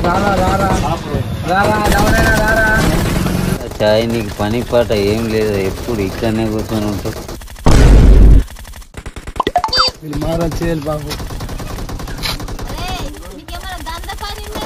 చాయ్ నీకు పని పాట ఏం లేదు, ఎప్పుడు ఇక్కడనే కూర్చొని ఉంటావు. మారా చేయాలి బాబు.